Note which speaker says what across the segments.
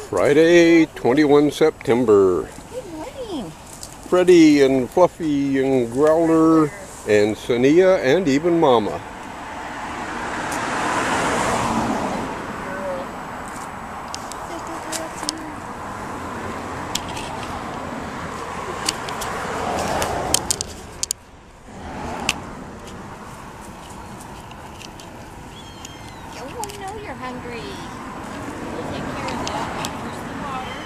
Speaker 1: Friday, 21 September.
Speaker 2: Good morning.
Speaker 1: Freddie and Fluffy and Growler and Cinnia and even Mama.
Speaker 2: Oh, I know you're hungry. We'll take care of that. Here's the water.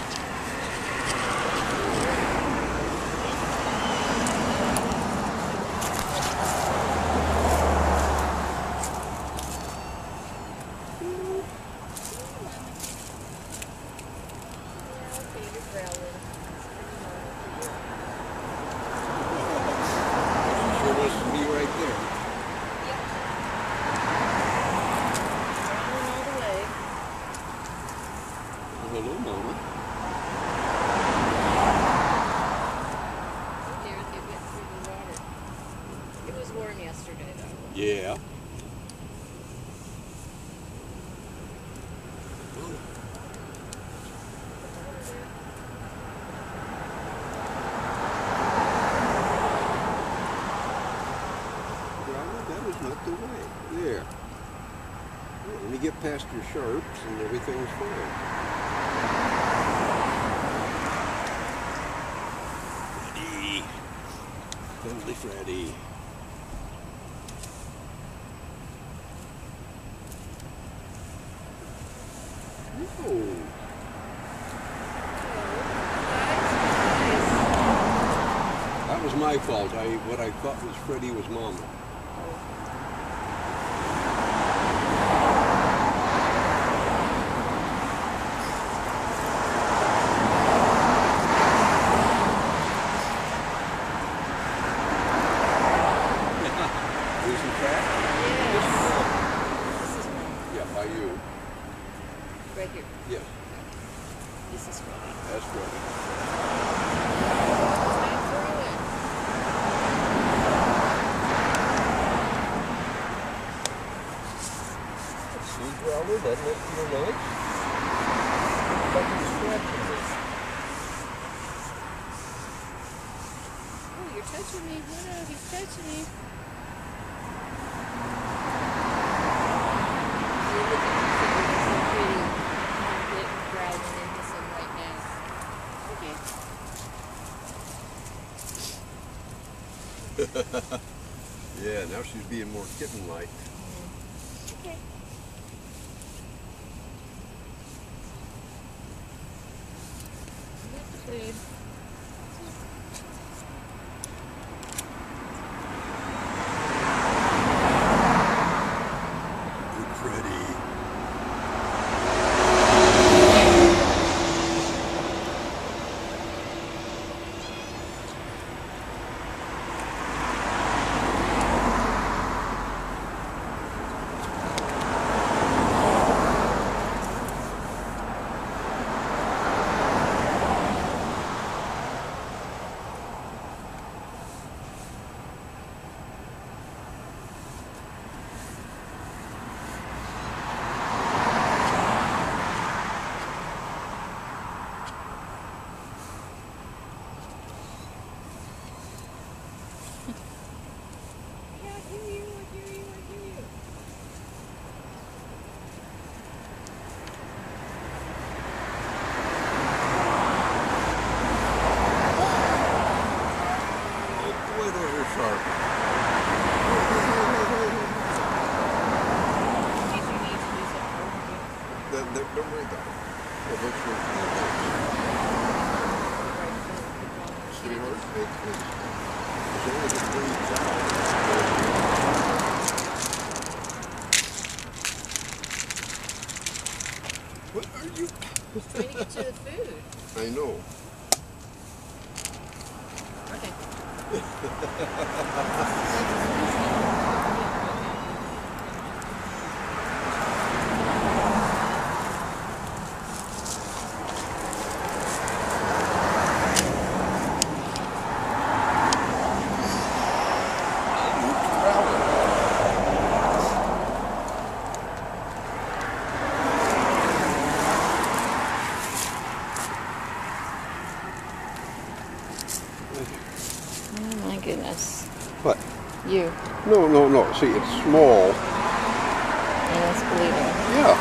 Speaker 1: Sure wants to be right there. Hello, Mama.
Speaker 2: It was warm yesterday, though.
Speaker 1: Yeah. Growler, that is not the way. There. Let me get past your sharps and everything's fine. Freddie. Friendly Freddie. Oh. That was my fault. What I thought was Freddie was Mama. Losing track?
Speaker 2: This is mine.
Speaker 1: Yeah, by you.
Speaker 2: Right here.
Speaker 1: Yes,
Speaker 2: This is Freddie.
Speaker 1: that's Freddie.
Speaker 2: Time for it.
Speaker 1: See, Growler, doesn't it feel nice? Like you're scratching me.
Speaker 2: Oh, you're touching me. No, he's touching me. You're looking at me so pretty. I'm getting growling into some right now. Okay.
Speaker 1: Yeah, now she's being more kitten-like.
Speaker 2: Okay. That's food.
Speaker 1: Good Freddie.
Speaker 2: Yeah, I hear you.
Speaker 1: Oh boy, those are sharp.
Speaker 2: Did you need to do something?
Speaker 1: Don't worry about it. Well, those were from the box. Sweetheart, it's only the breeds out. What are you?
Speaker 2: Trying to get you the food.
Speaker 1: I know.
Speaker 2: You.
Speaker 1: No, no, no. See, it's small.
Speaker 2: And it's bleeding.
Speaker 1: Yeah.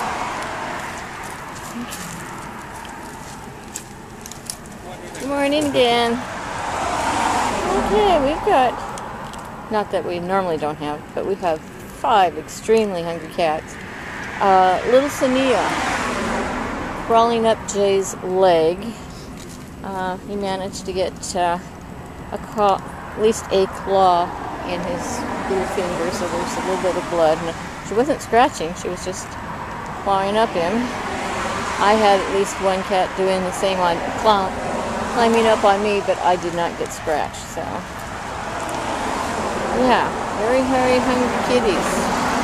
Speaker 2: Good morning again. Okay, we've got, not that we normally don't have, but we have 5 extremely hungry cats. Little Cinnia crawling up Jay's leg. He managed to get at least a claw in his little finger, so there's a little bit of blood. And she wasn't scratching, she was just clawing up him. I had at least one cat doing the same on climbing up on me, but I did not get scratched. So yeah, very, very hungry kitties.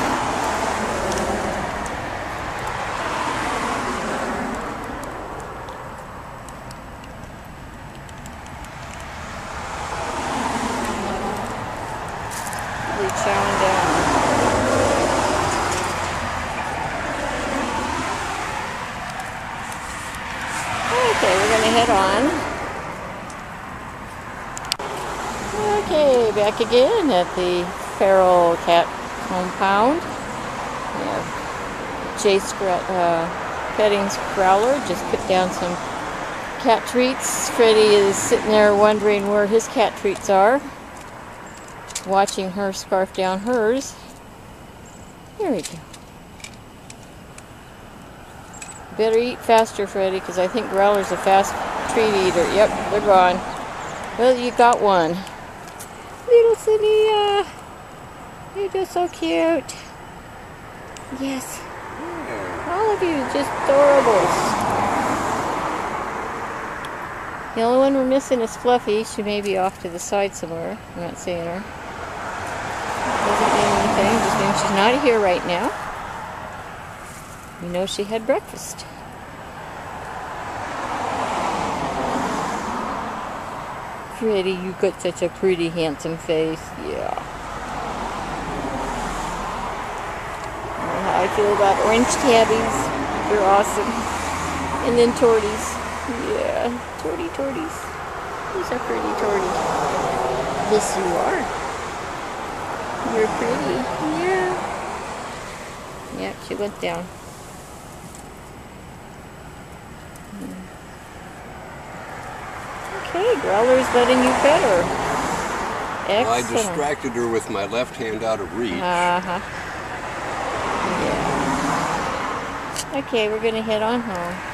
Speaker 2: Chowing down. Okay, we're going to head on. Okay, back again at the feral cat compound. We have Jay's petting Growler. Just put down some cat treats. Freddie is sitting there wondering where his cat treats are. Watching her scarf down hers. Here we go. Better eat faster, Freddie, because I think Growler's a fast treat eater. Yep, they're gone. Well, you got one. Little Cinnia. You're just so cute. Yes. All of you just adorables. The only one we're missing is Fluffy. She may be off to the side somewhere. I'm not seeing her. Doesn't mean anything, just means she's not here right now. We know she had breakfast. Freddie, you got such a pretty, handsome face. Yeah. I don't know how I feel about orange tabbies. They're awesome. And then torties. Yeah, torties. Who's a pretty tortie? Yes, you are. You're pretty. Yeah. Yep, she went down. Okay, Growler's letting you pet her. Excellent.
Speaker 1: Well, I distracted her with my left hand out of reach.
Speaker 2: Uh-huh. Yeah. Okay, we're going to head on home.